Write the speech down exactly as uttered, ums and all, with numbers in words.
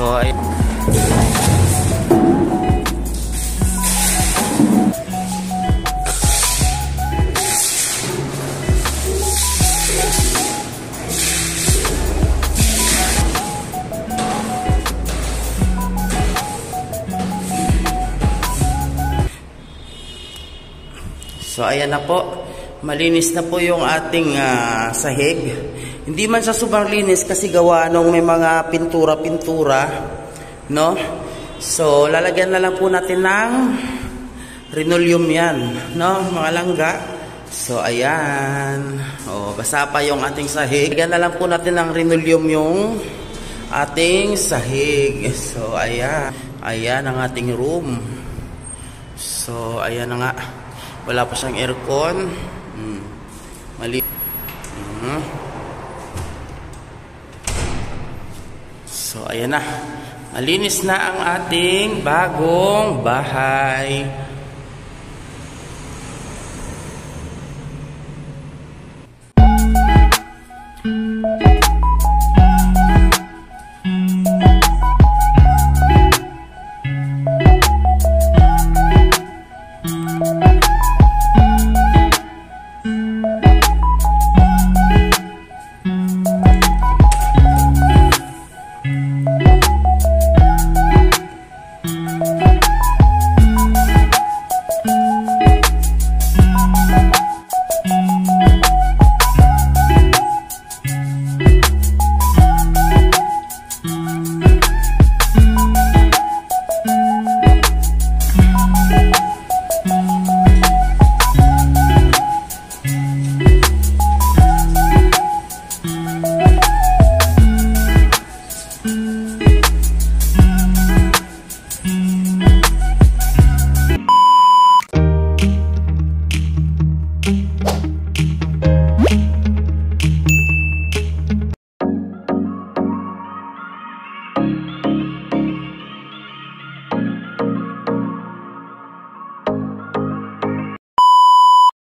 ay So ayan na po, malinis na po yung ating uh, sahig. Hindi man sa sobrang linis kasi gawa nung may mga pintura-pintura, no? So lalagyan na lang po natin ng linoleum yan, no? Mga langga. So ayan, oh, basa pa yung ating sahig. Lagyan na lang po natin ng linoleum yung ating sahig. So ayan, ayan ang ating room. So ayan na nga. Wala pa siyang aircon. Hmm. Mali. Hmm. So, ayan na. Malinis na ang ating bagong bahay.